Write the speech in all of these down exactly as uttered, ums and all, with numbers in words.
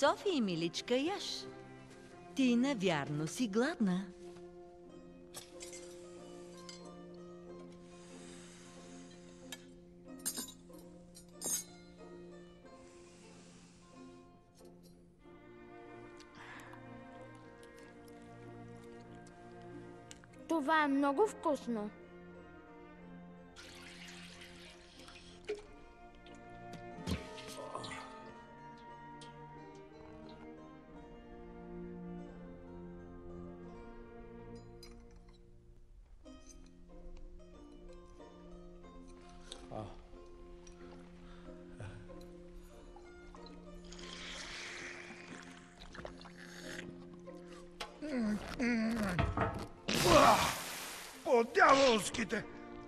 София, миличка, яш. Ти навярно си гладна. Това е много вкусно. По-дяволските!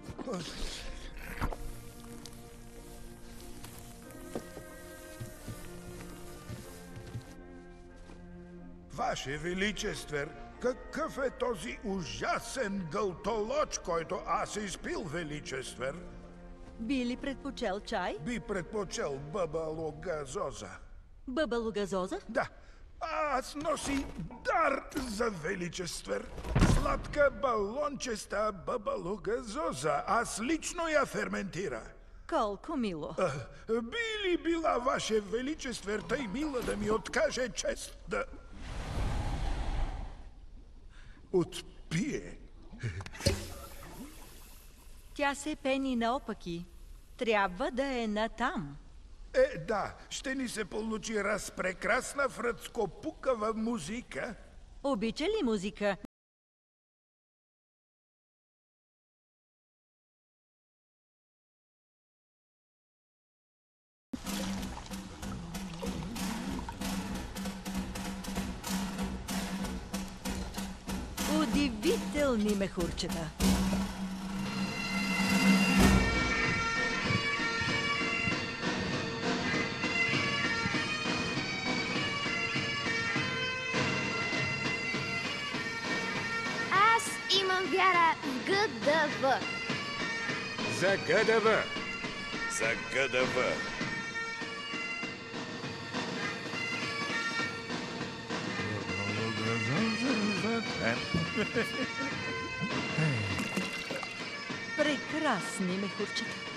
Ваше Величествер, какъв е този ужасен гълтолоч, който аз изпил, Величествер? Би ли предпочел чай? Би предпочел бъбалогазоза. Бъбалогазоза? Да, аз носи дар за Величествер. Сладка балончеста бъбалогазоза. Аз лично я ферментира. Колко мило. А, би ли била Ваше Величествер тъй мила да ми откаже чест да отпие? Тя се пени наопаки. Трябва да е натам. Е, да, ще ни се получи разпрекрасна фръцкопукава музика. Обича ли музика? Удивителни мехурчета. Аз имам вяра в ГДВ. За ГДВ! За ГДВ! Прекрасни мехурчета.